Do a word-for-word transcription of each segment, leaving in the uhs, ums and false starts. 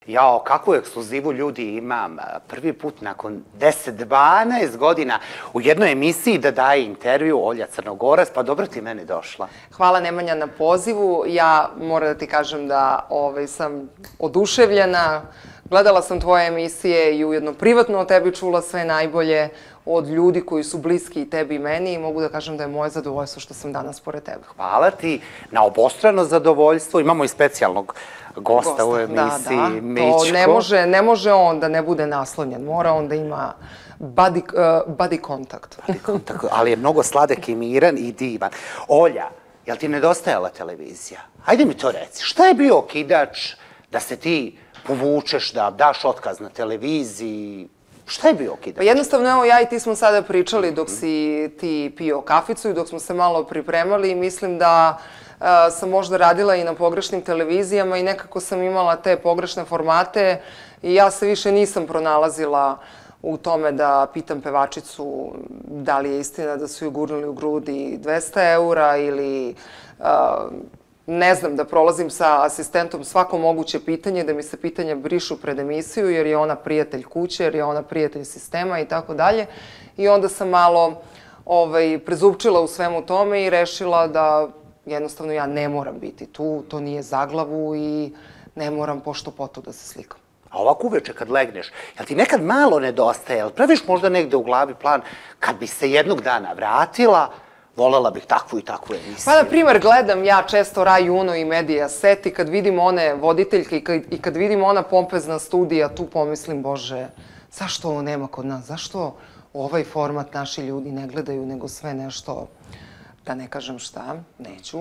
Jao, kakvu ekskluzivu ljudi imam. Prvi put nakon deset dvanaest godina u jednoj emisiji da daje intervju Olja Crnogorac, pa dobro ti meni došla. Hvala Nemanja na pozivu. Ja moram da ti kažem da sam oduševljena. Gledala sam tvoje emisije i ujedno privatno o tebi čula sve najbolje od ljudi koji su bliski i tebi i meni i mogu da kažem da je moje zadovoljstvo što sam danas pored tebe. Hvala ti na obostrano zadovoljstvo. Imamo i specijalnog gosta u emisiji, Mićko. Ne može on da ne bude naslonjen, mora on da ima body contact. Ali je mnogo sladak i miran i divan. Olja, jel ti nedostajala televizija? Hajde mi to reci, šta je bio okidač da se ti povučeš, da daš otkaz na televiziji? Šta je bio okidač? Jednostavno, evo, ja i ti smo sada pričali dok si ti pio kaficu i dok smo se malo pripremali i mislim da sam možda radila i na pogrešnim televizijama i nekako sam imala te pogrešne formate i ja se više nisam pronalazila u tome da pitam pevačicu da li je istina da su ju gurnuli u grudi dvesta eura ili ne znam, da prolazim sa asistentom svako moguće pitanje, da mi se pitanja brišu pred emisiju jer je ona prijatelj kuće, jer je ona prijatelj sistema i tako dalje. I onda sam malo prezupčila u svemu tome i rešila da jednostavno ja ne moram biti tu, to nije za glavu i ne moram pošto poto da se slikam. A ovako uveče kad legneš, jel ti nekad malo nedostaje, jel praviš možda negde u glavi plan, kad bi se jednog dana vratila, volela bih takvu i takvu emisiju? Pa, na primer, gledam ja često Raj Uno i Medija Set i kad vidim one voditeljke i kad vidim ona pompezna studija, tu pomislim, Bože, zašto ovo nema kod nas? Zašto ovaj format naši ljudi ne gledaju, nego sve nešto, da ne kažem šta, neću.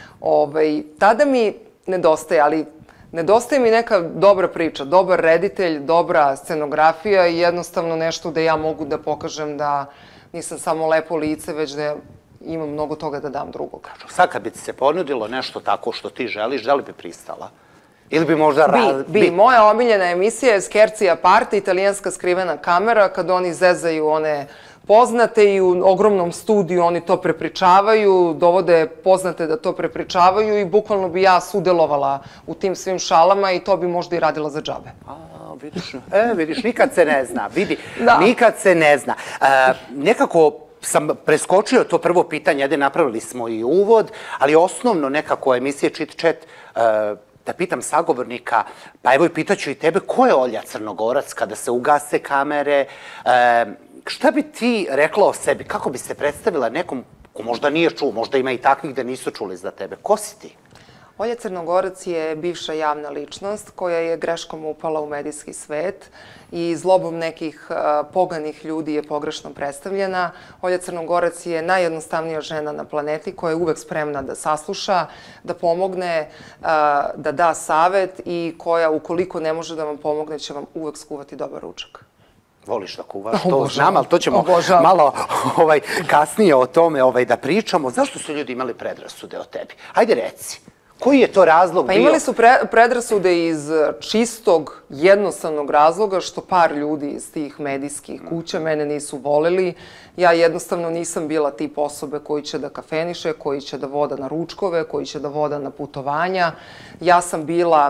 Tada mi nedostaje, ali nedostaje mi neka dobra priča, dobar reditelj, dobra scenografija i jednostavno nešto da ja mogu da pokažem da nisam samo lepo lice, već da imam mnogo toga da dam drugog. Sad kad bi ti se ponudilo nešto tako što ti želiš, da li bi pristala? Ili bi možda... Bi, bi. Moja omiljena emisija je Scherzi Party, italijanska skrivena kamera, kad oni zezaju one poznate i u ogromnom studiju oni to prepričavaju, dovode poznate da to prepričavaju i bukvalno bi ja sudelovala u tim svim šalama i to bi možda i radila za džabe. A, vidiš, e, vidiš, nikad se ne zna, vidi, nikad se ne zna. Nekako sam preskočio to prvo pitanje, ajde napravili smo i uvod, ali osnovno nekako emisije Chit Chat, da pitam sagovornika, pa evo i pitaću i tebe, ko je Olja Crnogorac kada se ugase kamere? Šta bi ti rekla o sebi? Kako bi se predstavila nekom ko možda nije čuo, možda ima i takvih da nisu čuli za tebe? Ko si ti? Olja Crnogorac je bivša javna ličnost koja je greškom upala u medijski svet i zlobom nekih poganih ljudi je pogrešno predstavljena. Olja Crnogorac je najjednostavnija žena na planeti koja je uvek spremna da sasluša, da pomogne, da da savet i koja ukoliko ne može da vam pomogne će vam uvek skuvati dobar ručak. Voliš da kuvaš, to znam, ali to ćemo malo kasnije o tome da pričamo. Zašto su ljudi imali predrasude o tebi? Hajde reci, koji je to razlog bio? Pa imali su predrasude iz čistog, jednostavnog razloga što par ljudi iz tih medijskih kuća mene nisu voleli. Ja jednostavno nisam bila tip osobe koji će da kafeniše, koji će da voda na ručkove, koji će da voda na putovanja. Ja sam bila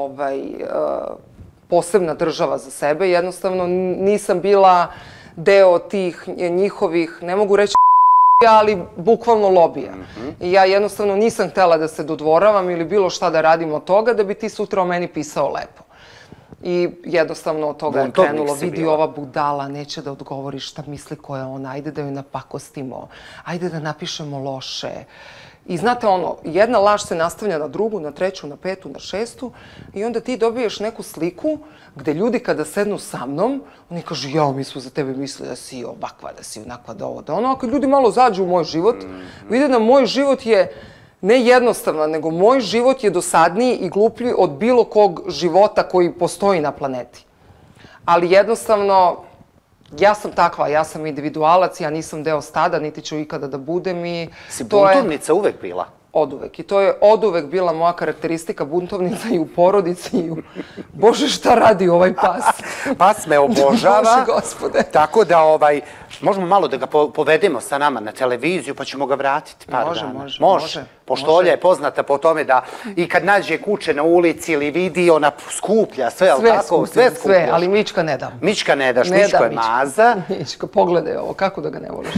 posebna država za sebe. Jednostavno nisam bila deo tih njihovih, ne mogu reći ali bukvalno lobija. I ja jednostavno nisam htela da se dodvoravam ili bilo šta da radim od toga da bi ti sutra o meni pisao lepo. I jednostavno od toga je krenulo, vidi ova budala, neće da odgovori šta misli ko je ona, ajde da joj napakostimo, ajde da napišemo loše. I znate ono, jedna laž se nastavlja na drugu, na treću, na petu, na šestu i onda ti dobiješ neku sliku gde ljudi kada sednu sa mnom, oni kažu, jao, mi smo za tebe mislili da si ovakva, da si onakva, da ovo, da ono. A kad ljudi malo zađu u moj život, vide da moj život je ne jednostavan, nego moj život je dosadniji i gluplji od bilo kog života koji postoji na planeti. Ali jednostavno, ja sam takva, ja sam individualac, ja nisam deo stada, niti ću ikada da budem i... Si buntovnica uvek bila? Oduvek. I to je oduvek bila moja karakteristika, buntovnica i u porodici i u... Bože, šta radi ovaj pas? pas me obožava. Bože gospode. Tako da, ovaj, možemo malo da ga povedemo sa nama na televiziju, pa ćemo ga vratiti par može, dana. Može, može. može. Poštolja je poznata po tome da i kad nađe kuće na ulici ili vidi, ona skuplja sve, ali tako? Sve skuplja, sve, ali Mička ne dam. Mička ne daš, Mičko je maza. Mička, pogledaj ovo, kako da ga ne voliš.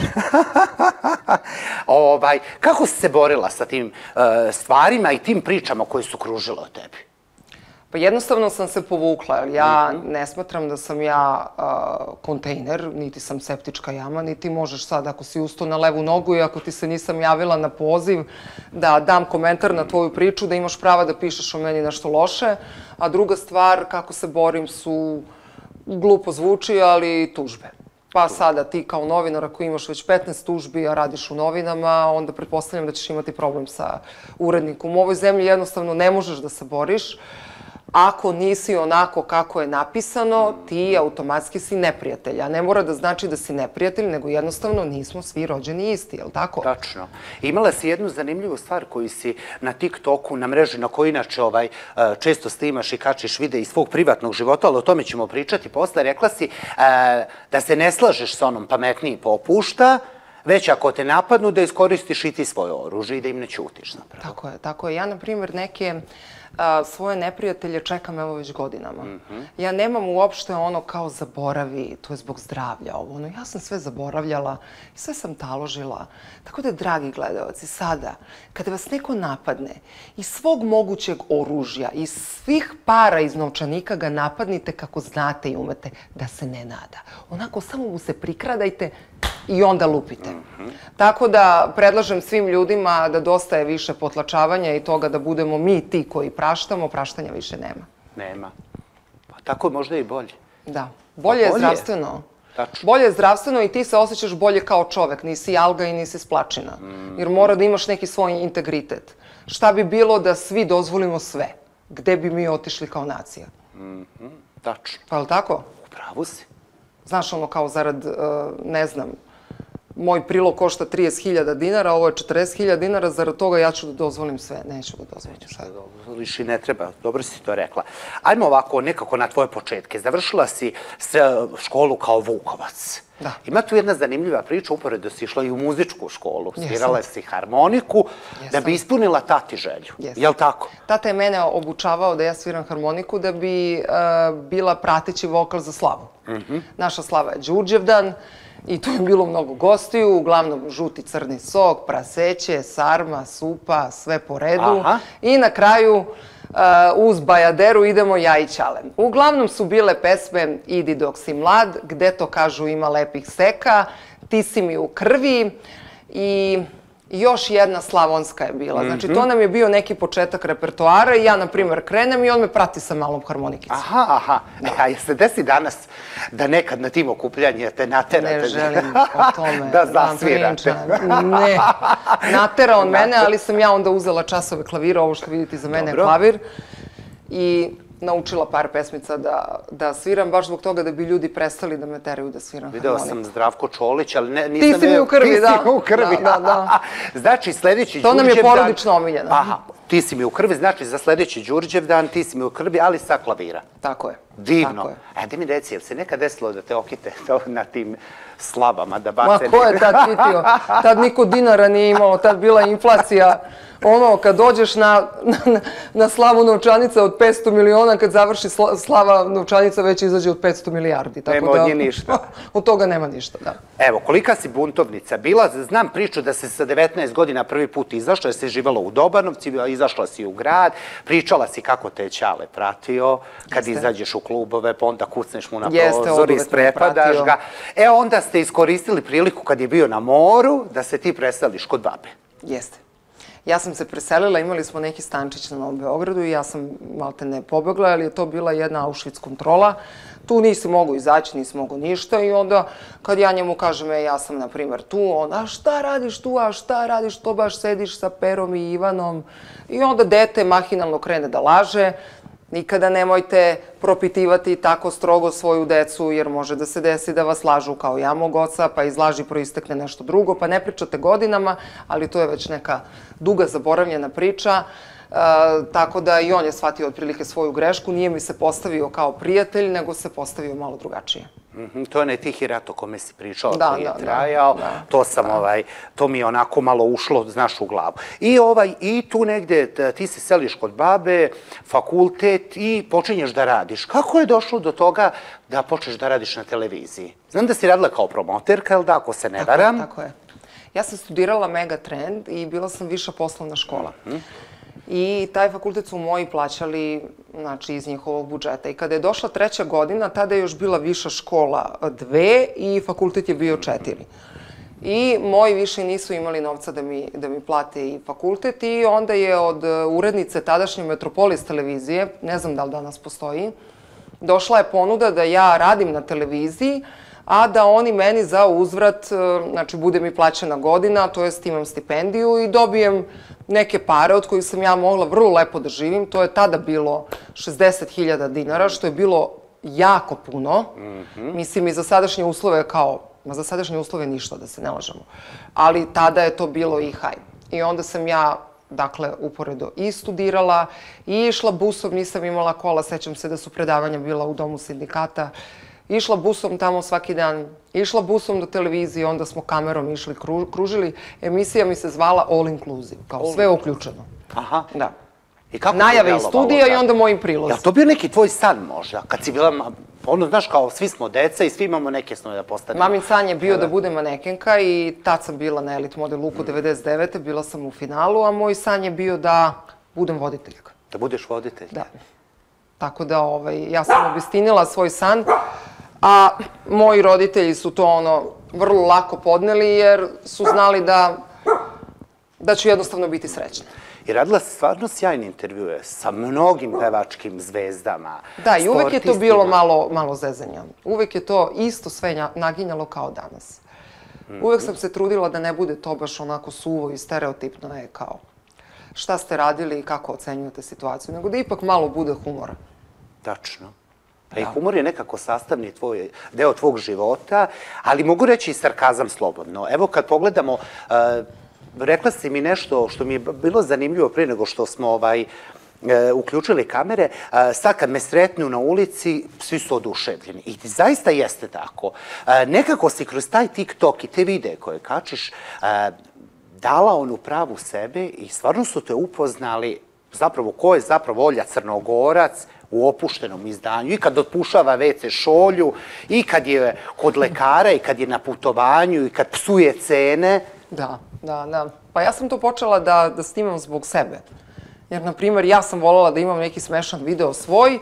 Ovaj, kako si se borila sa tim stvarima i tim pričama koje su kružile o tebi? Pa jednostavno sam se povukla, jer ja ne smatram da sam ja kontejner, niti sam septička jama, niti možeš sad, ako si ustao na levu nogu i ako ti se nisam javila na poziv, da dam komentar na tvoju priču, da imaš prava da pišeš o meni nešto loše. A druga stvar, kako se borim, su glupo zvuči, ali tužbe. Pa sada ti kao novinar, ako imaš već petnaest tužbi, a radiš u novinama, onda pretpostavljam da ćeš imati problem sa urednikom. U ovoj zemlji jednostavno ne možeš da se boriš. Ako nisi onako kako je napisano, ti automatski si neprijatelj. A ne mora da znači da si neprijatelj, nego jednostavno nismo svi rođeni isti, je li tako? Tačno. Imala si jednu zanimljivu stvar koju si na TikToku, na mreži na kojoj inače često snimaš i kačiš vide iz svog privatnog života, ali o tome ćemo pričati posle. Rekla si da se ne slažeš sa onom pametniji popušta, već ako te napadnu da iskoristiš i ti svoje oružje i da im ne ćutiš zapravo. Tako je, tako je. Ja, na primjer, neke svoje neprijatelje čekam evo već godinama. Ja nemam uopšte ono kao zaboravi, to je zbog zdravlja ovo. No, ja sam sve zaboravljala i sve sam taložila. Tako da, dragi gledalci, sada, kada vas neko napadne iz svog mogućeg oružja, iz svih para iz novčanika ga napadnite kako znate i umete da se ne nada. Onako, samo mu se prikradajte i onda lupite. Tako da predlažem svim ljudima da dosta je više potlačavanja i toga da budemo mi ti koji praštamo, praštanja više nema. Nema. Pa tako je možda i bolje. Da. Bolje je zdravstveno. Tačno. Bolje je zdravstveno i ti se osjećaš bolje kao čovek, nisi alga i nisi splačina. Jer mora da imaš neki svoj integritet. Šta bi bilo da svi dozvolimo sve? Gde bi mi otišli kao nacija? Tačno. Pa je li tako? Upravo si. Znaš, ono kao zarad, ne znam, moj prilog košta trideset hiljada dinara, ovo je četrdeset hiljada dinara, zarad toga ja ću da dozvolim sve. Neću da dozvolim sve. Dozvoliš i ne treba, dobro si to rekla. Ajmo ovako, nekako na tvoje početke. Završila si školu kao Vukovac. Da. Ima tu jedna zanimljiva priča, uporedo si išla i u muzičku školu. Svirala si harmoniku da bi ispunila tati želju. Je li tako? Tata je mene obučavao da ja sviram harmoniku da bi bila prateći vokal za Slavu. Naša Slava je Đurđevdan. I tu je bilo mnogo gostiju, uglavnom žuti crni sok, praseće, sarma, supa, sve po redu. I na kraju, uz bajaderu, idemo ja i Ćale. Uglavnom su bile pesme Idi dok si mlad, Gde to kažu ima lepih seka, Ti si mi u krvi i još jedna slavonska je bila. Znači, to nam je bio neki početak repertoara i ja, na primjer, krenem i on me prati sa malom harmonikicom. Aha, aha. A je se desi danas da nekad na tim okupljanjima te naterate? Ne želim o tome da zasvirate. Ne. Natera on mene, ali sam ja onda uzela časove klavira, ovo što vidite za mene je klavir. I naučila par pesmica da sviram, baš zbog toga da bi ljudi prestali da me teraju da sviram harmoniku. Video sam Zdravko Čolić, ali nisam... Ti si mi u krvi, da. Ti si mi u krvi. Da, da. Znači, sljedeći Đurđevdan... To nam je porodično omiljeno. Aha, ti si mi u krvi, znači za sljedeći Đurđevdan ti si mi u krvi, ali sa klavira. Tako je. Divno. Ajde mi reci, je li se nekad desilo da te okite na tim slabama da bace? Ma ko je tad kitio? Tad niko dinara nije imao, tad bila inflacija. Ono, kad dođeš na slavu novčanica od petsto miliona, kad završi slava novčanica već izađe od petsto milijardi. Nema od nje ništa. Od toga nema ništa, da. Evo, kolika si buntovnica bila? Znam priču da se sa devetnaest godina prvi put izašla, jer si živala u Dobanovci, izašla si u grad, pričala si kako te je Ćale pratio, kad izađeš u klubove, pa onda kucneš mu na prozor, isprepadaš ga. E, onda ste iskoristili priliku kad je bio na moru da se ti preseliš kod babe. Jeste. Ja sam se preselila, imali smo neki stančić na Novom Beogradu i ja sam malte ne pobegla, ali je to bila jedna Auschwitz kontrola. Tu nisi mogu izaći, nisi mogu ništa i onda kad ja njemu kažem, ja sam na primjer tu, on, a šta radiš tu, a šta radiš, to baš sediš sa Perom i Ivanom. I onda dete mahinalno krene da laže. Nikada nemojte propitivati tako strogo svoju decu, jer može da se desi da vas lažu kao ja mog oca, pa iz laži proistekne nešto drugo, pa ne pričate godinama, ali to je već neka duga zaboravljena priča. Tako da i on je shvatio otprilike svoju grešku, nije mi se postavio kao prijatelj, nego se postavio malo drugačije. To je onaj tihi rat o kome si pričao, Da, koji je da, trajao, da, to sam, ovaj, to mi je onako malo ušlo, znaš, u glavu. I ovaj, i tu negde ti se seliš kod babe, fakultet i počinješ da radiš. Kako je došlo do toga da počneš da radiš na televiziji? Znam da si radila kao promoterka, jel da, ako se ne varam? Tako je. Ja sam studirala Megatrend i bila sam viša poslovna škola. I taj fakultet su moji plaćali, znači, iz njihovog budžeta. I kada je došla treća godina, tada je još bila viša škola dve i fakultet je bio četiri. I moji više nisu imali novca da mi, da mi plate i fakultet i onda je od urednice tadašnje Metropolis televizije, ne znam da li danas postoji, došla je ponuda da ja radim na televiziji, a da oni meni za uzvrat, znači, bude mi plaćena godina, to jest imam stipendiju i dobijem neke pare od kojih sam ja mogla vrlo lepo da živim. To je tada bilo šezdeset hiljada dinara, što je bilo jako puno. Mislim, i za sadašnje uslove kao, ma za sadašnje uslove ništa, da se ne lažemo. Ali tada je to bilo i haj. I onda sam ja, dakle, uporedo i studirala i išla busom, nisam imala kola, sećam se da su predavanja bila u domu sindikata. Išla busom tamo svaki dan, išla busom do televizije, onda smo kamerom išli, kružili. Emisija mi se zvala All Inclusive, kao sve uključeno. Aha. Da. I kako najave iz studija i onda mojim prilozi. Je li to bio neki tvoj san možda? Kad si bila, ono, znaš, kao svi smo deca i svi imamo neke snove da postanemo. Mamin san je bio da budem manekenka i tad sam bila na Elite Model Luku devedeset devete. Bila sam u finalu, a moj san je bio da budem voditeljka. Da budeš voditeljka? Da. Tako da, ovaj, ja sam obistinila svoj san, a moji roditelji su to, ono, vrlo lako podneli jer su znali da, da ću jednostavno biti srećna. I radila si stvarno sjajne intervjue sa mnogim pevačkim zvezdama. Da, i uvek je to bilo malo, malo zezanja. Uvek je to isto sve naginjalo kao danas. Uvek sam se trudila da ne bude to baš onako suvo i stereotipno, je kao šta ste radili i kako ocenjujete situaciju, nego da ipak malo bude humora. Tačno. Pa i humor je nekako sastavni tvoj, deo tvog života, ali mogu reći i sarkazam slobodno. Evo kad pogledamo, rekla si mi nešto što mi je bilo zanimljivo prije nego što smo ovaj, uključili kamere, sad kad me sretnu na ulici, svi su oduševljeni. I zaista jeste tako. Nekako si kroz taj TikTok i te videe koje kačiš, dala onu pravu sebe i stvarno su te upoznali zapravo ko je zapravo Olja Crnogorac u opuštenom izdanju i kad otpušava ve ce šolju i kad je kod lekara i kad je na putovanju i kad psuje cene. Da, da, da. Pa ja sam to počela da, da snimam zbog sebe. Jer, na primjer, ja sam voljela da imam neki smešan video svoj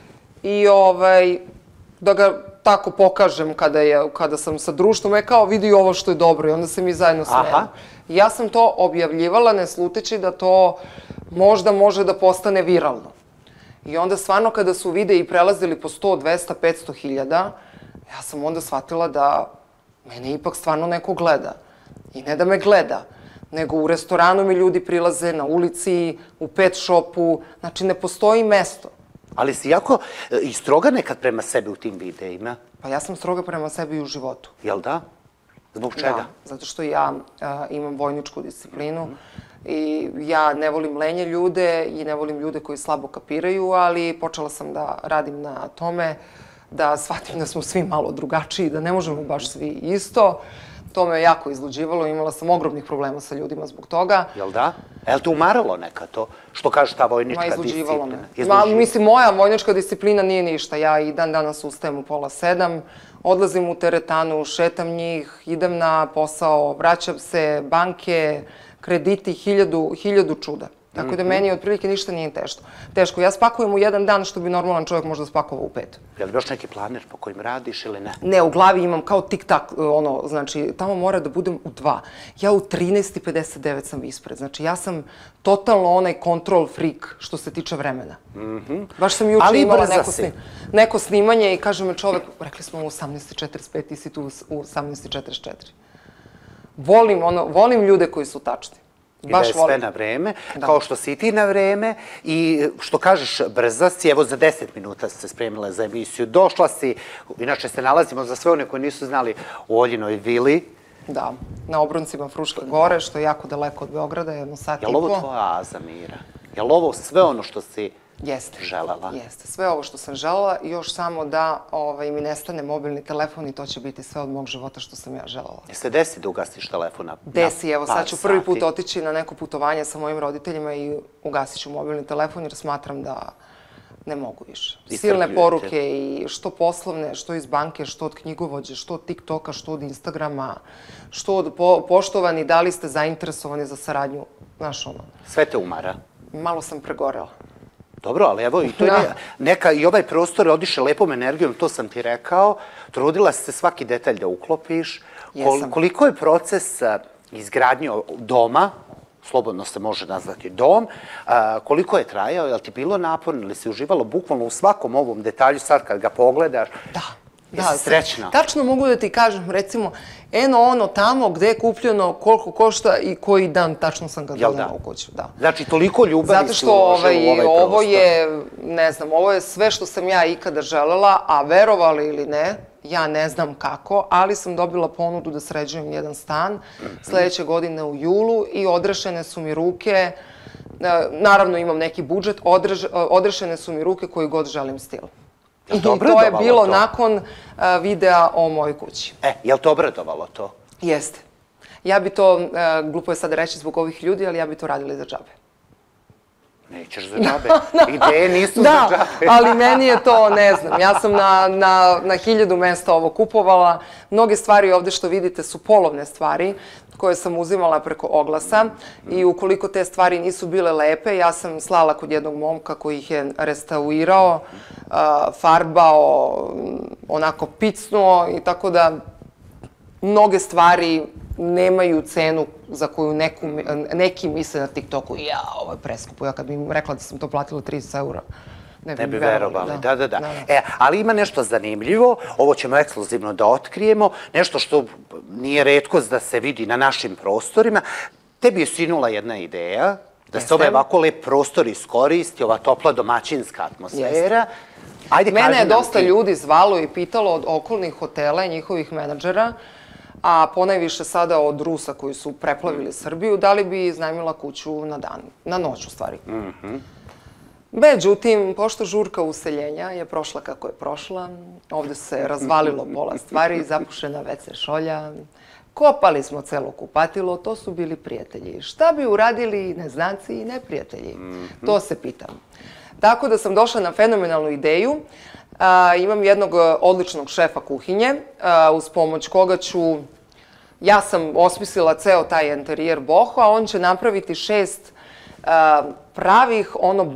i ovaj, da ga tako pokažem kada, je, kada sam sa društvom, je kao vidi ovo što je dobro i onda se mi zajedno smijemo. Ja sam to objavljivala ne sluteći da to možda može da postane viralno. I onda stvarno kada su videi prelazili po sto, dvesta, petsto hiljada, ja sam onda shvatila da mene ipak stvarno neko gleda. I ne da me gleda, nego u restoranu mi ljudi prilaze, na ulici, u pet shopu, znači ne postoji mesto. Ali si jako i stroga nekad prema sebi u tim videima? Pa ja sam stroga prema sebi i u životu. Jel da? Zbog čega? Da, zato što ja imam vojničku disciplinu i ja ne volim lenje ljude i ne volim ljude koji slabo kapiraju, ali počela sam da radim na tome, da shvatim da smo svi malo drugačiji, da ne možemo baš svi isto. To me jako izluđivalo, imala sam ogromnih problema sa ljudima zbog toga. Jel da? Je li te umaralo neka to, što kaže ta vojnička disciplina? Ma, izluđivalo me. Mislim, moja vojnička disciplina nije ništa. Ja i dan danas ustajem u pola sedam, odlazim u teretanu, šetam njih, idem na posao, vraćam se, banke, krediti, hiljadu, hiljadu čuda. Tako da meni otprilike ništa nije teško. Teško. Ja spakujem u jedan dan što bi normalan čovjek možda spakovao u pet. Je li baš neki planer po kojim radiš ili ne? Ne, u glavi imam kao tik-tak, ono, znači, tamo mora da budem u dva. Ja u trinaest i pedeset devet sam ispred. Znači, ja sam totalno onaj control freak što se tiče vremena. Baš sam juče imala neko snimanje i kaže me čovjek, rekli smo u osamnaest i četrdeset pet, ti si tu u osamnaest i četrdeset četiri. Volim, ono, volim ljude koji su tačni. I da je sve na vreme, kao što si ti na vreme i što kažeš brza si, evo za deset minuta si se spremila za emisiju, došla si, inače se nalazimo za sve one koji nisu znali u Oljinoj vili. Da, na obroncima Fruške gore, što je jako daleko od Beograda, jedno sat i po. Je li ovo tvoja aza, Mira? Je li ovo sve ono što si Jeste. želela? Jeste. Sve ovo što sam želela, još samo da ovaj, mi nestane mobilni telefon i to će biti sve od mog života što sam ja želela. Jeste desi da ugasiš telefona? Desi, evo sad ću prvi put otići na neko putovanje sa mojim roditeljima i ugasit ću mobilni telefon jer smatram da ne mogu više. Silne poruke i što poslovne, što iz banke, što od knjigovođe, što od TikToka, što od Instagrama, što od poštovani, da li ste zainteresovani za saradnju, znaš ono. Sve te umara? Malo sam pregorela. Dobro, ali evo i to je neka, i ovaj prostor je odiše lepom energijom, to sam ti rekao. Trudila si se svaki detalj da uklopiš. Koliko je proces izgradnje doma, slobodno se može nazvati dom, koliko je trajao, je li ti bilo naporno ili si uživalo bukvalno u svakom ovom detalju sad kad ga pogledaš? Da. Jesi srećna? Tačno mogu da ti kažem, recimo, eno ono tamo gde je kupljeno, koliko košta i koji dan tačno sam ga donela u kuću. Znači, toliko ljubavi si uložila u ovaj prostor. Zato što ovo je, ne znam, ovo je sve što sam ja ikada želela, a verovali ili ne, ja ne znam kako, ali sam dobila ponudu da sređujem jedan stan sledeće godine u julu i odrešene su mi ruke, naravno imam neki budžet, odrešene su mi ruke koji god želim stil. I to je bilo nakon videa o mojoj kući. E, je li te obradovalo to? Jeste. Ja bi to, glupo je sad reći zbog ovih ljudi, ali ja bi to radila i za džabe. Nećeš za džabe. Ideje nisu za džabe. Da, ali meni je to, ne znam, ja sam na hiljadu mesta ovo kupovala. Mnoge stvari ovde što vidite su polovne stvari koje sam uzimala preko oglasa i ukoliko te stvari nisu bile lepe, ja sam slala kod jednog momka koji ih je restaurirao, farbao, onako picnuo i tako da mnoge stvari nemaju cenu za koju neki misle na TikToku. Ja, ovo je preskupo. Ja kad bi im rekla da sam to platila trideset eura, ne bi verovali. Da, da, da. Ali ima nešto zanimljivo, ovo ćemo ekskluzivno da otkrijemo, nešto što nije retkost da se vidi na našim prostorima. Tebi je sinula jedna ideja da se ovaj ovako lep prostor iskoristi, ova topla domaćinska atmosfera. Mene je dosta ljudi zvalo i pitalo od okolnih hotela i njihovih menadžera, a ponajviše sada od Rusa koji su preplavili Srbiju, da li bi iznajmila kuću na dan, na noć u stvari. Međutim, pošto žurka useljenja je prošla kako je prošla, ovde se razvalilo pola stvari, zapušena ve ce šolja, kopali smo celo kupatilo, to su bili prijatelji. Šta bi uradili neznanci i neprijatelji? To se pitam. Tako da sam došla na fenomenalnu ideju. Imam jednog odličnog šefa kuhinje, uz pomoć koga ću, ja sam osmislila ceo taj interijer boho, a on će napraviti šest pravih, ono,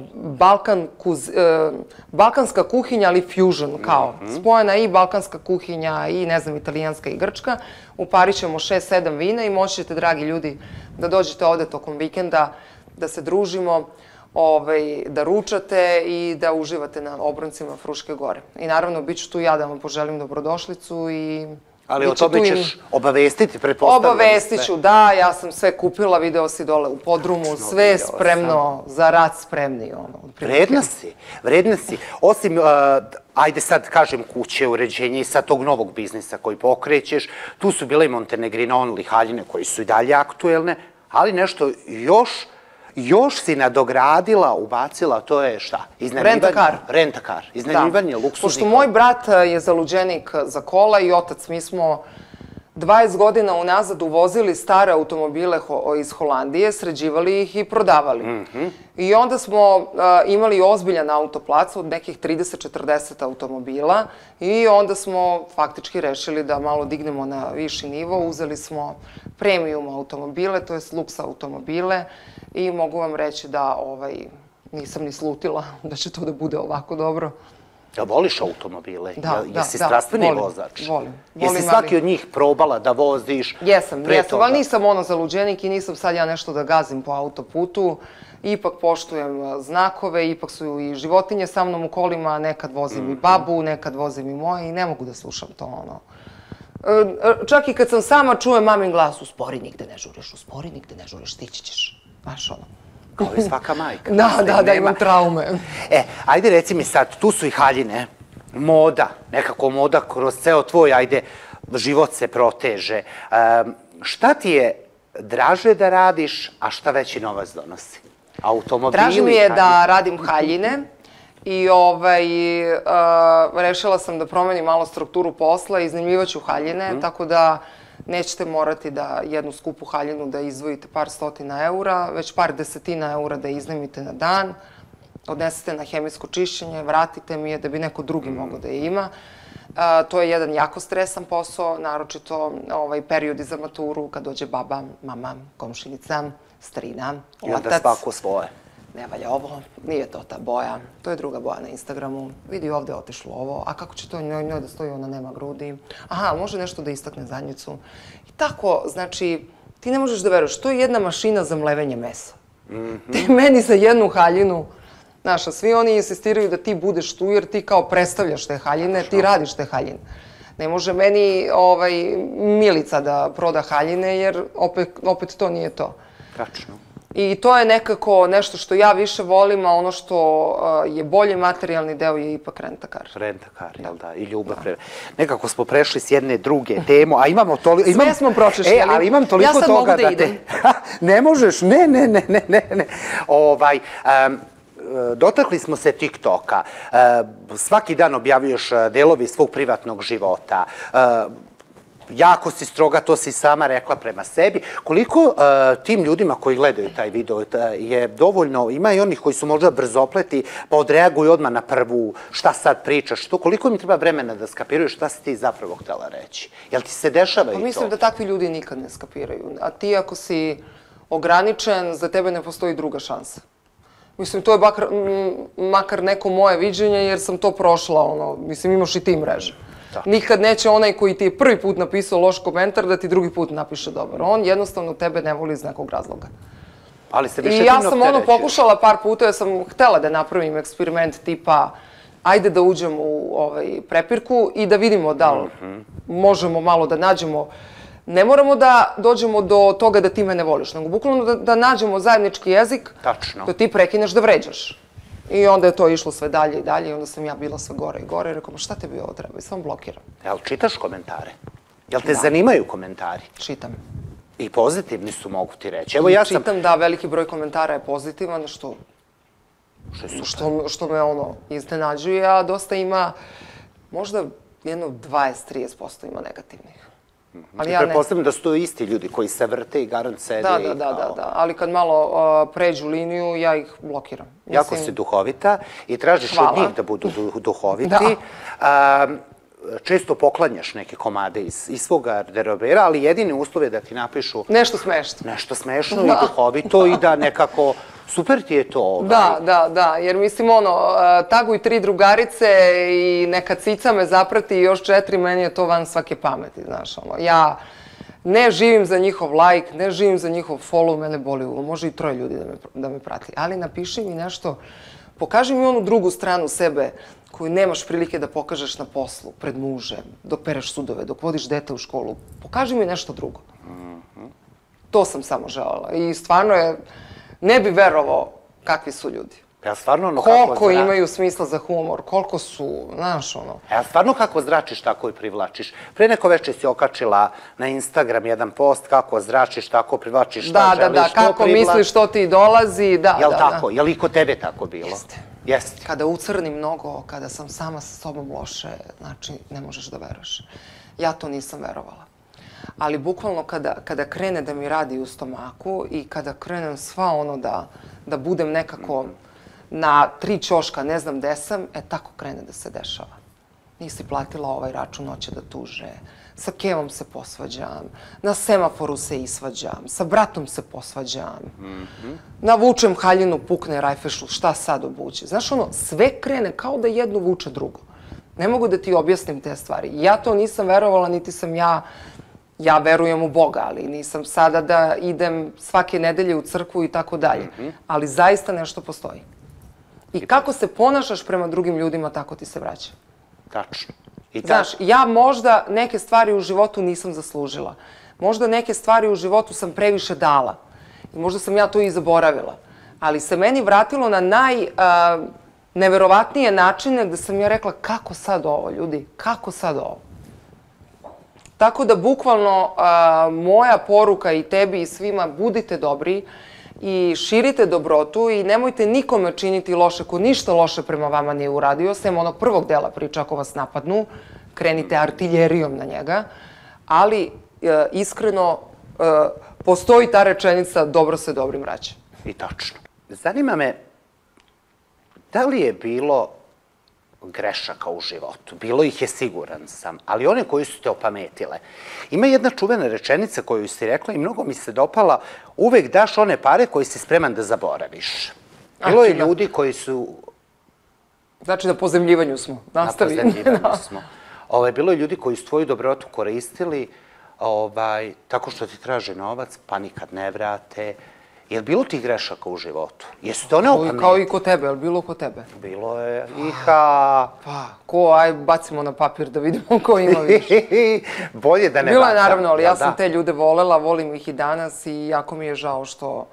balkanska kuhinja, ali fusion, kao. Spojena i balkanska kuhinja, i, ne znam, italijanska i grčka. Uparit ćemo šest sedam vina i moći ćete, dragi ljudi, da dođete ovde tokom vikenda, da se družimo, da ručate i da uživate na obroncima Fruške gore. I naravno, bit ću tu ja da vam poželim dobrodošlicu i... Ali o tome ćeš obavestiti, pretpostavljam? Obavestit ću, da, ja sam sve kupila, video si dole u podrumu, sve spremno, za rad spremni. Vredna si, vredna si. Osim, ajde sad kažem, kuće, uređenje i sad tog novog biznisa koji pokrećeš, tu su bile i Montenegrino, Haljine koji su i dalje aktuelne, ali nešto još još si nadogradila, ubacila, to je šta? Rentakar. Rentakar. Iznajmljivanje luksuznih... Pošto moj brat je zaluđenik za kola i otac, mi smo dvadeset godina unazad uvozili stare automobile iz Holandije, sređivali ih i prodavali. I onda smo imali ozbiljan autoplac od nekih trideset četrdeset automobila i onda smo faktički rešili da malo dignemo na viši nivo. Uzeli smo premium automobile, to je luks automobile i mogu vam reći da nisam ni slutila da će to da bude ovako dobro. Jel voliš automobile? Da, da, Jesi strastveni vozač? Volim. Jesi svaki od njih probala da voziš? Jesam, jesam, ali nisam ono zaluđenik i nisam sad ja nešto da gazim po autoputu. Ipak poštujem znakove, ipak su i životinje sa mnom u kolima, nekad vozim i babu, nekad vozim i moje i ne mogu da slušam to ono. Čak i kad sam sama čujem mamin glas, uspori, nigde ne žuriš, uspori, nigde ne žuriš, stići ćeš. Znaš ono. Kao i svaka majka. Da, da, da, imam traume. E, ajde reci mi sad, tu su i haljine, moda, nekako moda kroz ceo tvoj, ajde, život se proteže. Šta ti je draže da radiš, a šta veći novac donosi? Automobili, Draže mi je da radim haljine i ovaj, rešila sam da promenim malo strukturu posla, iznajmljivaću haljine, tako da nećete morati da jednu skupu haljinu da izdvojite par stotina eura, već par desetina eura da iznajmite na dan, odnesete na hemijsko čišćenje, vratite mi je da bi neko drugi mogao da je ima. To je jedan jako stresan posao, naročito periodi za maturu, kad dođe baba, mama, komšinica, strina, otac. I onda svako svoje. Ne valja ovo, nije to ta boja, to je druga boja na Instagramu, vidi ovde je otišlo ovo, a kako će to njoj da stoji, ona nema grudi, aha, može nešto da istakne zadnjicu. I tako, znači, ti ne možeš da veruješ, to je jedna mašina za mlevenje mesa. Ti meni za jednu haljinu, znaš, a svi oni insistiraju da ti budeš tu jer ti kao predstavljaš te haljine, ti radiš te haljine. Ne može meni Milica da proda haljine jer opet to nije to. Tačno. I to je nekako nešto što ja više volim, a ono što je bolji materijalni deo je ipak rentakar. Rentakar, jel da, i ljubav. Nekako smo prešli s jedne druge temu, a imamo toliko... Sve smo pročešli, ali imam toliko toga da te... Ne možeš, ne, ne, ne, ne, ne, ne. Ovaj... Dotakli smo se TikToka. Svaki dan objavljuješ delovi svog privatnog života. Jako si stroga, to si sama rekla prema sebi. Koliko tim ljudima koji gledaju taj video je dovoljno, ima i onih koji su možda brzopleti, pa odreaguju odmah na prvu šta sad pričaš, to koliko mi treba vremena da skapiraju šta si ti zapravo htjela reći? Jel ti se dešava i to? Mislim da takvi ljudi nikad ne skapiraju. A ti ako si ograničen, za tebe ne postoji druga šansa. Mislim, to je makar neko moje viđenje jer sam to prošla, ono, mislim, imaš i ti mreže. Nikad neće onaj koji ti je prvi put napisao loš komentar da ti drugi put napiše dobar. On jednostavno tebe ne voli iz nekog razloga. Ali se više I ja sam ono pokušala par puta, ja sam htela da napravim eksperiment tipa ajde da uđem u prepirku i da vidimo da li možemo malo da nađemo. Ne moramo da dođemo do toga da ti mene voliš, nego bukvalno da nađemo zajednički jezik, da ti prekineš da vređaš. I onda je to išlo sve dalje i dalje i onda sam ja bila sve gore i gore i rekao, šta tebi ovo treba? I samo blokiram. Jel čitaš komentare? Jel te zanimaju komentari? Čitam. I pozitivni su, mogu ti reći. Čitam da veliki broj komentara je pozitivan, što što me ono iznenađuje, a dosta ima, možda jedno dvadeset do trideset posto ima negativnih. Pretpostavljam da su to isti ljudi koji se vrte i garant sede. Da, da, da, da, ali kad malo pređu liniju, ja ih blokiram. Jako si duhovita i tražiš od njih da budu duhoviti. Često poklanjaš neke komade iz svog garderobera, ali jedini uslov je da ti napišu... Nešto smešno. Nešto smešno i duhovito i da nekako... Super ti je to. Da, da, da, jer mislim ono, taguj tri drugarice i neka cica me zaprati i još četiri, meni je to van svake pameti, znaš, ono, ja ne živim za njihov like, ne živim za njihov follow, mene boli uvo, može i troje ljudi da me prati, ali napiši mi nešto, pokaži mi onu drugu stranu sebe koju nemaš prilike da pokažeš na poslu, pred mužem, dok pereš sudove, dok vodiš dete u školu, pokaži mi nešto drugo. To sam samo želela i stvarno je... Ne bi verovao kakvi su ljudi. Koliko imaju smisla za humor, koliko su, znaš, ono... Ja stvarno kako zračiš, tako i privlačiš. Pre neko večer si okačila na Instagram jedan post kako zračiš, tako privlačiš, šta želiš, to privlačiš. Da, da, da, kako misliš, što ti dolazi, da, da. Jel tako? Jel i kod tebe tako bilo? Jeste. Jeste. Kada ucrnim mnogo, kada sam sama sa sobom loše, znači, ne možeš da veruješ. Ja to nisam verovala. Ali bukvalno kada krene da mi radi u stomaku i kada krenem sva ono da budem nekako na tri ćoška, ne znam gde sam, e tako krene da se dešava. Nisi platila ovaj račun, hoće da tuže, sa Kevom se posvađam, na semaforu se isvađam, sa bratom se posvađam, navučem haljinu, pukne rajfešul, šta sad obući? Znaš ono, sve krene kao da jedno vuče drugo. Ne mogu da ti objasnim te stvari. Ja to nisam verovala, niti sam ja... Ja verujem u Boga, ali nisam sada da idem svake nedelje u crkvu i tako dalje. Ali zaista nešto postoji. I kako se ponašaš prema drugim ljudima, tako ti se vraća. Tačno. Znaš, ja možda neke stvari u životu nisam zaslužila. Možda neke stvari u životu sam previše dala. I možda sam ja to i zaboravila. Ali se meni vratilo na najneverovatnije načine gde sam ja rekla kako sad ovo, ljudi, kako sad ovo. Tako da, bukvalno, moja poruka i tebi i svima, budite dobri, i širite dobrotu i nemojte nikome činiti loše ko ništa loše prema vama nije uradio, sem onog prvog dela priče ako vas napadnu, krenite artiljerijom na njega, ali e, iskreno e, postoji ta rečenica dobro se dobrim vraća. I tačno. Zanima me, da li je bilo grešaka u životu? Bilo ih je, siguran sam, ali one koje su te opametile. Ima jedna čuvena rečenica koju si rekla i mnogo mi se dopala, uvek daš one pare koje si spreman da zaboraviš. Bilo je ljudi koji su... Znači, na pozemljivanju smo. Nastavi. Na pozemljivanju smo. Bilo je ljudi koji su tvoju dobrotu koristili tako što ti traže novac, pa nikad ne vrate. Je li bilo ti grešaka u životu? Jesu te one opametile? Kao i kod tebe, je li bilo kod tebe? Bilo je. Iha. Pa, ko, aj bacimo na papir da vidimo ko ima više. Bolje da ne bacam. Bilo je naravno, ali ja sam te ljude volela, volim ih i danas i jako mi je žao što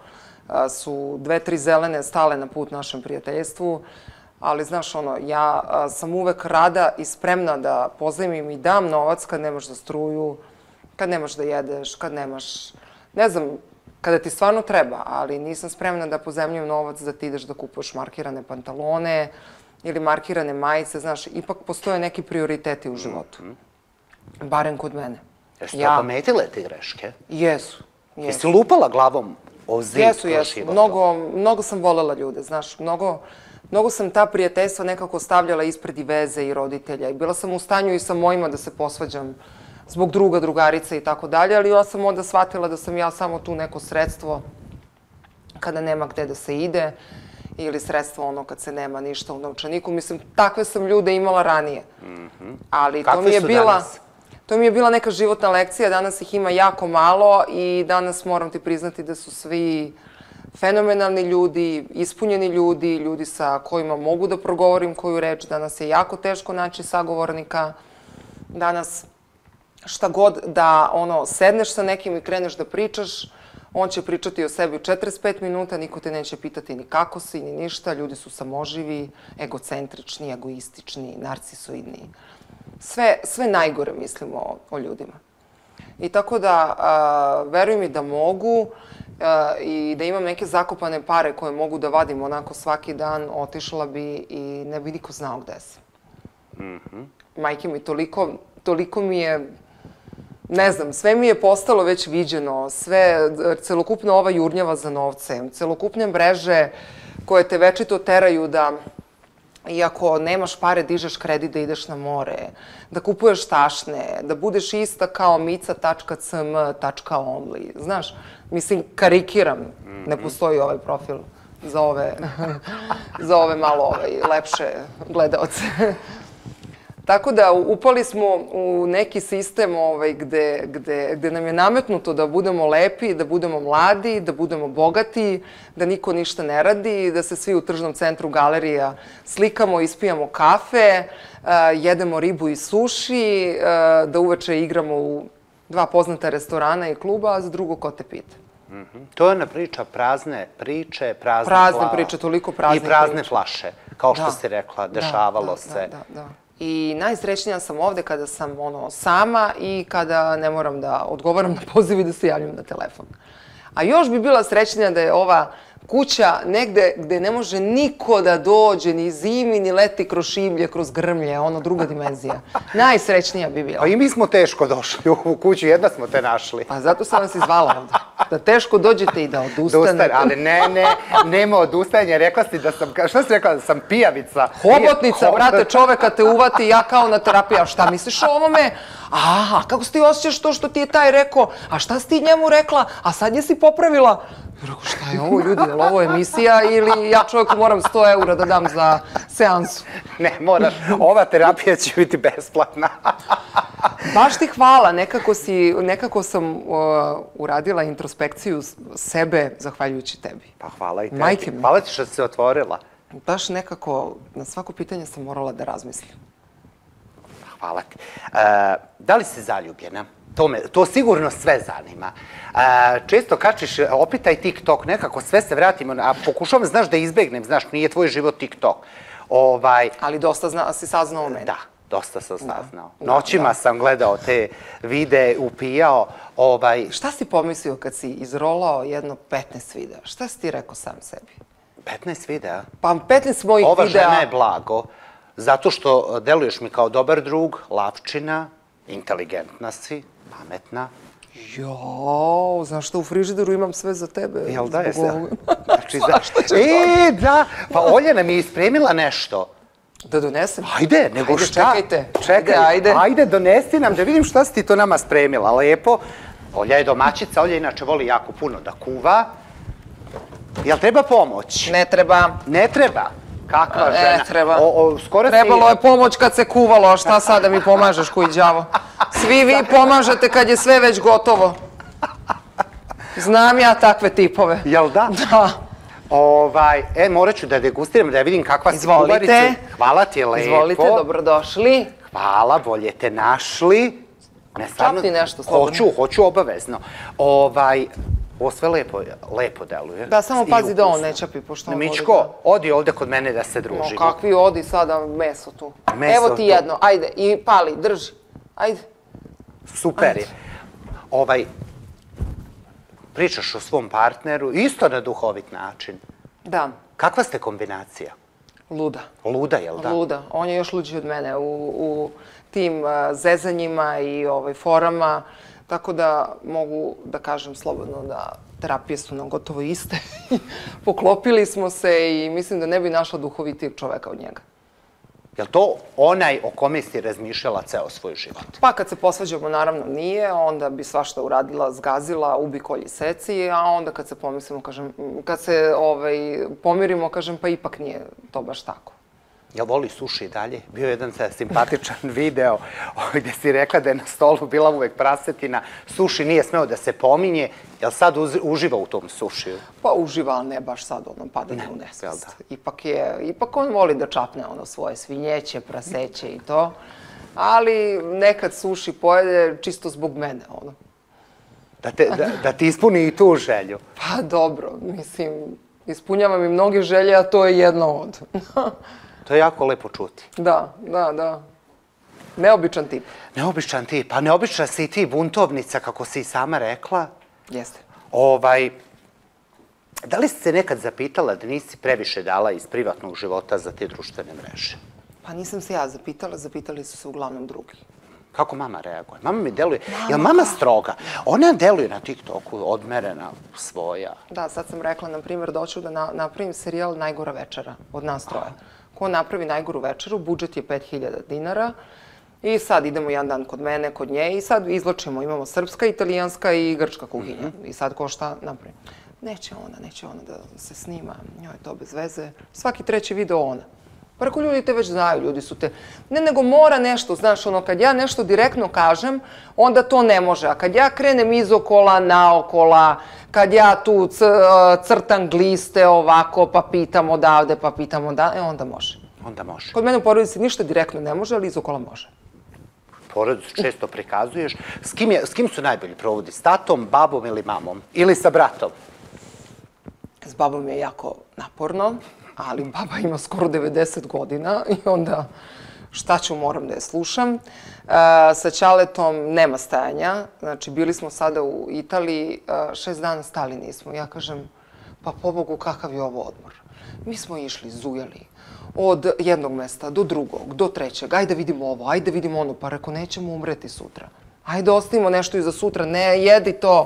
su dve, tri zelene stale na put našem prijateljstvu. Ali, znaš, ono, ja sam uvek rada i spremna da pozajmim i dam novac kad nemaš za struju, kad nemaš da jedeš, kad nemaš, ne znam, kada ti stvarno treba, ali nisam spremna da pozajmljujem novac da ti ideš da kupuješ markirane pantalone ili markirane majice, znaš, ipak postoje neki prioriteti u životu. Barem kod mene. Jesu te opametile te greške? Jesu. Jesi lupala glavom o zid? Jesu, jesu. Mnogo sam volela ljude, znaš, mnogo... Mnogo sam ta prijateljstva nekako stavljala ispred i veze i roditelja i bila sam u stanju i sa mojima da se posvađam zbog druga, drugarica i tako dalje, ali ja sam onda shvatila da sam ja samo tu neko sredstvo kada nema gde da se ide ili sredstvo ono kad se nema ništa u novčaniku. Mislim, takve sam ljude imala ranije. Ali to mi je bila... To mi je bila neka životna lekcija, danas ih ima jako malo i danas moram ti priznati da su svi fenomenalni ljudi, ispunjeni ljudi, ljudi sa kojima mogu da progovorim koju reč. Danas je jako teško naći sagovornika. Danas šta god da ono, sedneš sa nekim i kreneš da pričaš, on će pričati o sebi u četrdeset pet minuta, niko te neće pitati ni kako si, ni ništa. Ljudi su samoživi, egocentrični, egoistični, narcisoidni. Sve najgore mislimo o ljudima. I tako da, veruj mi da mogu i da imam neke zakopane pare koje mogu da vadim onako svaki dan, otišla bi i ne bi niko znao gde sam. Majke mi, toliko mi je, ne znam, sve mi je postalo već viđeno, sve, celokupna ova jurnjava za novcem, celokupne mreže koje te večito teraju da, iako nemaš pare, dižeš kredit da ideš na more, da kupuješ tašne, da budeš ista kao mica tačka c m tačka only. Znaš, mislim, karikiram, ne postoji ovaj profil za ove malo lepše gledaoce. Tako da upali smo u neki sistem gde nam je nametnuto da budemo lepi, da budemo mladi, da budemo bogati, da niko ništa ne radi, da se svi u tržnom centru galerija slikamo, ispijamo kafe, jedemo ribu i suši, da uveče igramo u dva poznata restorana i kluba, a za drugo ko te pita. To je ona priča, prazne priče, prazne Prazne priče, toliko prazne priče. I prazne flaše, kao što si rekla, dešavalo se. Da, da, da. I najsrećnija sam ovde kada sam sama i kada ne moram da odgovaram na poziv i da se javljam na telefon. A još bi bila srećnija da je ova kuća negde gde ne može niko da dođe, ni zimi, ni leti kroz šiblje, kroz grmlje, ono druga dimenzija. Najsrećnija bi bila. Pa i mi smo teško došli u ovu kuću, jedna smo te našli. Pa zato sam vas izvala ovde. Da teško dođete i da odustanete. Ali ne, ne, nema odustajanja. Rekla si da sam, šta si rekla, da sam pijavica. Hobotnica, brate, čoveka te uvati, ja kao na terapiji. A šta misliš o ovome? A, kako si ti osjećaš to što ti je taj rekao? A šta si ti njemu rekla? A sad je si popravila? Rekao, šta je ovo, ljudi, je li ovo emisija ili ja čovjeku moram sto eura da dam za seansu? Ne, moraš, ova terapija će biti besplatna. Baš ti hvala, nekako sam uradila introspekciju sebe zahvaljujući tebi. Pa hvala i tebi. Hvala ti što si se otvorila. Baš nekako, na svako pitanje sam morala da razmislim. Hvala ti. Da li si zaljubljena? To sigurno sve zanima. Često kačiš, opitaj TikTok, nekako sve se vratimo, a pokušavam, znaš, da izbegnem, znaš, nije tvoj život TikTok. Ali dosta si saznao o meni. Da, dosta sam saznao. Noćima sam gledao te videe, upijao. Šta si pomislio kad si izrolao jedno petnaest videa? Šta si ti rekao sam sebi? petnaest videa? Pa petnaest mojih videa... Ova žena je blago, zato što deluješ mi kao dobar drug, lavčina, inteligentna si, pametna. Jao, znaš što, u frižideru imam sve za tebe. Jel da, jesi? Zašto ćeš to? E, da, pa Oljana mi je ispremila nešto. Da donesem? Ajde, nego šta? Čekajte. Čekaj, ajde. Ajde, donesi nam da vidim šta si ti to nama spremila. Lepo. Olja je domaćica, Olja inače voli jako puno da kuva. Jel treba pomoć? Ne treba. Ne treba? Kakva žena? Ne treba. Skoro si... Trebalo je pomoć kad se kuvalo, a šta sad da mi pomažeš, koji đavo? Svi vi pomažete kad je sve već gotovo. Znam ja takve tipove. Jel da? Da. Ovaj, e, morat ću da degustiram, da vidim kakva si kuvarica. Izvolite. Hvala ti, lepo. Izvolite, dobrodošli. Hvala, bolje te našli. Čapni nešto slobodno. Hoću, hoću obavezno. Ovaj, ovo sve lepo, lepo deluje. Da, samo pazi da on ne čapi, pošto on voli. Mičko, odi ovde kod mene da se družimo. No, kakvi odi sada meso tu. Evo ti jedno, ajde, i pali, drži. Ajde. Super je. Ovaj, pričaš o svom partneru, isto na duhovit način. Da. Kakva ste kombinacija? Luda. Luda, jel da? Luda. On je još luđi od mene u tim zezanjima i forama, tako da mogu da kažem slobodno da terapije su nam gotovo iste. Poklopili smo se i mislim da ne bi našla duhovitijeg čoveka od njega. Je li to onaj o kome si razmišljala ceo svoj život? Pa kad se posvađamo, naravno nije, onda bi svašta uradila, zgazila, ubi kolji seci, a onda kad se pomislimo, kažem, kad se pomirimo, kažem, pa ipak nije to baš tako. Jel voli suši i dalje? Bio je jedan simpatičan video gde si rekla da je na stolu bila uvek prasetina, suši nije smeo da se pominje, jel sad uživa u tom sušiju? Pa uživa, ali ne baš sad ono padanje u nesvest. Ipak je, ipak on voli da čapne ono svoje svinjeće, praseće i to, ali nekad suši pojede čisto zbog mene, ono. Da ti ispuni i tu želju? Pa dobro, mislim, ispunjavam i mnoge želje, a to je jedno od. To je jako lepo čuti. Da, da, da. Neobičan tip. Neobičan tip. A neobična si i ti buntovnica, kako si i sama rekla. Jeste. Ovaj, da li si se nekad zapitala da nisi previše dala iz privatnog života za te društvene mreže? Pa nisam se ja zapitala, zapitali su se uglavnom drugi. Kako mama reaguje? Mama mi deluje... Je li mama stroga? Ona deluje na TikToku, odmerena, svoja. Da, sad sam rekla, na primjer, da hoću da napravim serijal Najgora večera od nas troje. Ko napravi najgoru večeru, budžet je pet hiljada dinara i sad idemo jedan dan kod mene, kod nje i sad izločimo, imamo srpska, italijanska i grčka kuhinja. I sad ko šta napravi? Neće ona, neće ona da se snima, njoj je to bez veze. Svaki treći video ona. Pa reko, ljudi te već znaju, ljudi su te... Ne, nego mora nešto, znaš, ono, kad ja nešto direktno kažem, onda to ne može. A kad ja krenem izokola, naokola, kad ja tu crtam gliste ovako, pa pitam odavde, pa pitam odavde, e, onda može. Onda može. Kod mene u porodici ništa direktno ne može, ali izokola može. Porodicu često prikazuješ. S kim su najbolji provodi? S tatom, babom ili mamom? Ili sa bratom? S babom je jako naporno, ali baba ima skoro devedeset godina i onda šta ću, moram da je slušam. Sa Ćaletom nema stajanja, znači bili smo sada u Italiji, šest dana stali nismo. Ja kažem, pa pobogu, kakav je ovo odmor? Mi smo išli, zujeli od jednog mesta do drugog, do trećeg, ajde vidimo ovo, ajde vidimo ono, pa reko, nećemo umreti sutra. Ajde ostavimo nešto i za sutra, ne, jedi to.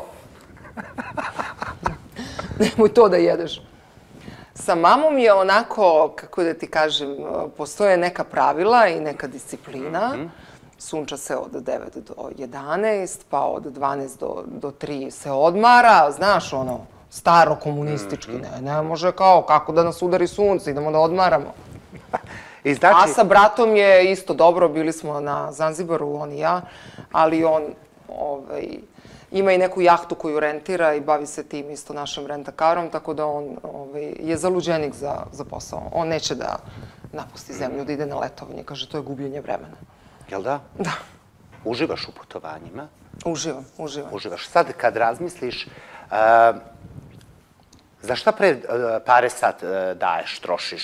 Nemoj to da jedeš. Sa mamom je onako, kako da ti kažem, postoje neka pravila i neka disciplina. Sunča se od devet do jedanaest, pa od dvanaest do tri se odmara, znaš, ono, staro komunistički, ne, ne može kao, kako da nas udari sunce, idemo da odmaramo. A sa bratom je isto dobro, bili smo na Zanzibaru, on i ja, ali on ima i neku jahtu koju rentira i bavi se tim isto našim rentakarom, tako da on je zaluđenik za posao. On neće da napusti zemlju, da ide na letovanje, kaže, to je gubljenje vremena. Jel da? Da. Uživaš u putovanjima? Uživam, uživam. Uživaš. Sad kad razmisliš, za šta pare sad daješ, trošiš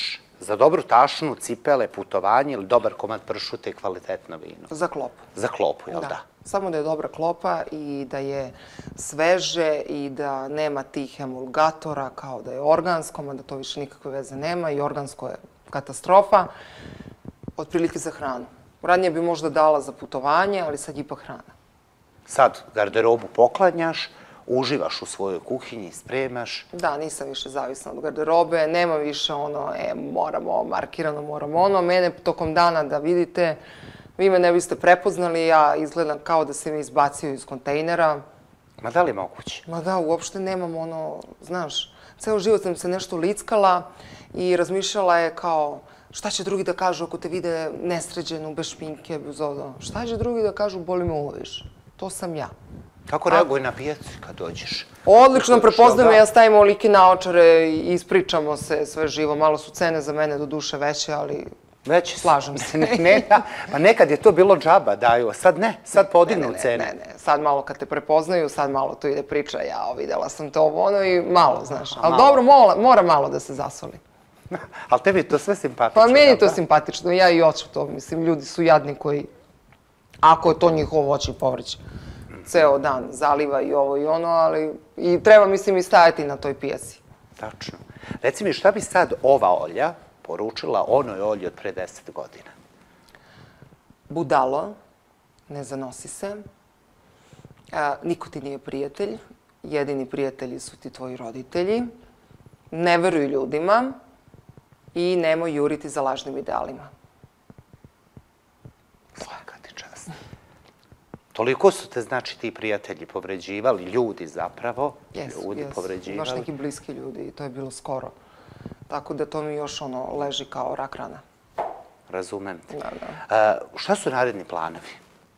Za dobru tašnu, cipele, putovanje ili dobar komad pršuta i kvalitetno vino? Za klopu. Za klopu, jel da? Samo da je dobra klopa i da je sveže i da nema tih emulgatora kao da je organsko, mada to više nikakve veze nema i organsko je katastrofa. Otprilike za hranu. Ranije bi možda dala za putovanje, ali sad ipak hrana. Sad garderobu poklanjaš, uživaš u svojoj kuhinji, spremaš. Da, nisam više zavisna od garderobe, nema više ono, e, moramo markirano, moramo ono. Mene tokom dana da vidite, vi me ne biste prepoznali, ja izgledam kao da se mi izbacio iz kontejnera. Ma da li je moguće? Ma da, uopšte nemam ono, znaš, ceo život sam se nešto lickala i razmišljala je kao, šta će drugi da kažu ako te vide nesređenu, bez šminke, bez ovo. Šta će drugi da kažu, boli me uvo više. To sam ja. Kako reaguje na pijaci kad dođeš? Odlično, prepoznam me, ja stavim olike naočare i ispričamo se sve živo. Malo su cene za mene do duše veće, ali slažem se. Pa nekad je to bilo džaba, daju, a sad ne, sad podignu cene. Ne, ne, sad malo kad te prepoznaju, sad malo tu ide priča, ja videla sam to ovo ono i malo, znaš. Ali dobro, mora malo da se zasoli. Ali tebi je to sve simpatično. Pa meni je to simpatično, ja i hoću to, mislim, ljudi su jadni koji, ako je to njihovo voće i povrće, ceo dan zaliva i ovo i ono, ali i treba, mislim, i stajati na toj pijaci. Tačno. Reci mi, šta bi sad ova Olja poručila onoj Olji od pre deset godina? Budalo, ne zanosi se, niko ti nije prijatelj, jedini prijatelji su ti tvoji roditelji, ne veruj ljudima i nemoj juriti za lažnim idealima. Svaka ti čast. Toliko su te, znači, ti prijatelji povređivali, ljudi zapravo, ljudi povređivali. Baš neki bliski ljudi i to je bilo skoro. Tako da to mi još ono leži kao rak rana. Razumem te. Šta su naredni planovi?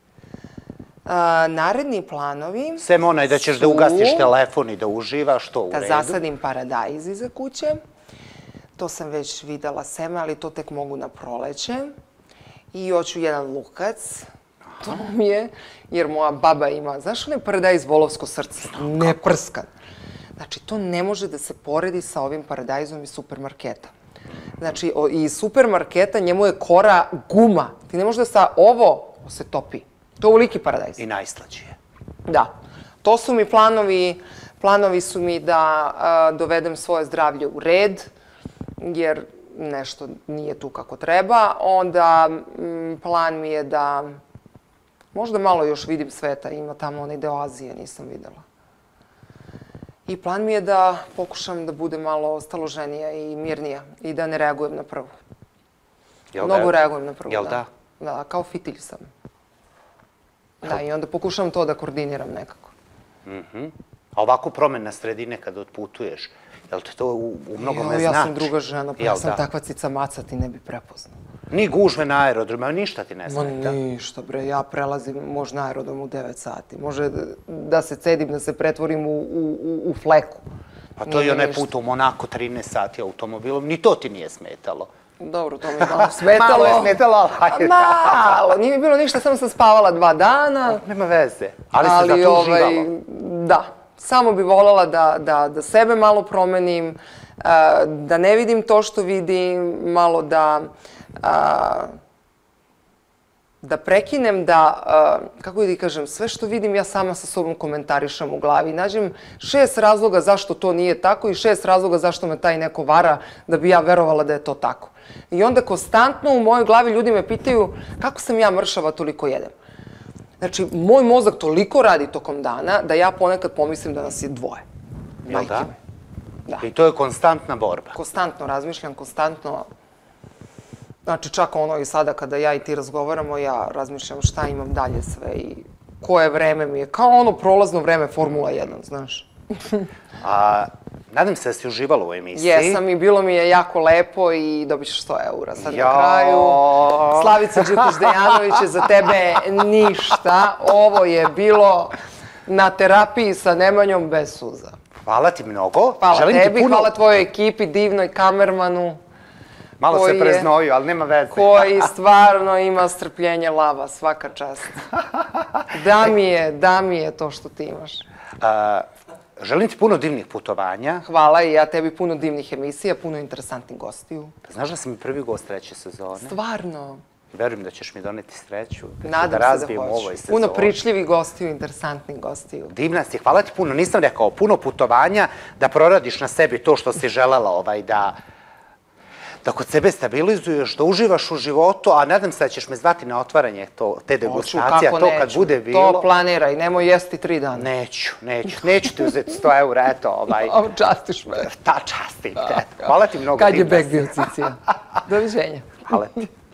Naredni planovi... Sem onaj da ćeš da ugasiš telefon i da uživaš, to u redu. Da zasadim paradajz iza kuće. To sam već videla seme, ali to tek mogu na proleće. I hoću jedan lukac. To mi je, jer moja baba ima, znaš onaj paradajz volovsko srce? Neprskan. Znači, to ne može da se poredi sa ovim paradajzom iz supermarketa. Znači, iz supermarketa njemu je kora guma. Ti ne može da sa ovo se topi. To je uliki paradajz. I najslađi je. Da. To su mi planovi. Planovi su mi da dovedem svoje zdravlje u red, jer nešto nije tu kako treba. Onda plan mi je da možda malo još vidim sveta. Ima tamo onaj deo Azije, nisam videla. I plan mi je da pokušam da budem malo staloženija i mirnija i da ne reagujem na prvu. Mnogo reagujem na prvu, da. Jel da? Da, kao fitilj sam. Da, i onda pokušam to da koordiniram nekako. A ovako promena sredine kada otputuješ, jel te to u mnogome znači? Ja sam druga žena, pa ja sam takva cica maca, ti ne bi prepoznao. Ni gužve na aerodrome, ništa ti ne smeta? Ništa, bre, ja prelazim možda na aerodrom u devet sati. Može da se cedim, da se pretvorim u fleku. Pa to je onaj put u Monako, trinaest sati automobilom, ni to ti nije smetalo. Dobro, to mi je malo smetalo. Malo je smetalo, ali hajde. Malo, nije mi bilo ništa, samo sam spavala dva dana. Nema veze, ali se zato uživalo. Da, samo bi voljela da sebe malo promenim, da ne vidim to što vidim, malo da... da prekinem da, kako da kažem, sve što vidim ja sama sa sobom komentarišem u glavi. Nađem šest razloga zašto to nije tako i šest razloga zašto me taj neko vara da bi ja verovala da je to tako. I onda konstantno u mojoj glavi ljudi me pitaju kako sam ja mršava toliko jedem. Znači, moj mozak toliko radi tokom dana da ja ponekad pomislim da nas je dvoje. Jel da? Da. I to je konstantna borba. Konstantno razmišljam, konstantno... Znači, čak ono i sada kada ja i ti razgovaramo, ja razmišljam šta imam dalje sve i koje vreme mi je. Kao ono prolazno vreme Formula jedan, znaš. Nadam se da si uživala u emisiji. Jesam i bilo mi je jako lepo i dobit ćeš sto eura sad na kraju. Slavica Đukić-Dejanović je za tebe ništa. Ovo je bilo na terapiji sa Nemanjom bez suza. Hvala ti mnogo. Hvala tebi, hvala tvojoj ekipi, divnoj kamermanu. Malo se preznoju, ali nema veze. Koji stvarno ima strpljenje lava, svaka čast. Da mi je, da mi je to što ti imaš. želim ti puno divnih putovanja. Hvala i ja tebi puno divnih emisija, puno interesantnih gostiju. Znaš da sam i prvi gost treće sezone? Stvarno. Verujem da ćeš mi doneti sreću, da ću Nadam da se da razbijem u hoću. ovoj sezoni. Puno pričljivih gostiju, interesantnih gostiju. Divna si, hvala ti puno. Nisam rekao, puno putovanja, da proradiš na sebi to što si želela, ovaj, da da kod sebe stabilizuješ, da uživaš u životu, a nadam se da ćeš me zvati na otvaranje to, te degustacije, a to kad bude bilo... To planiraj, nemoj jesti tri dana. Neću, neću, neću ti uzeti sto eura, eto, ovaj... O, častiš me. Ta, častim te. Hvala ti mnogo. Kad je bek bio Cicija. Doviđenja. Hvala ti.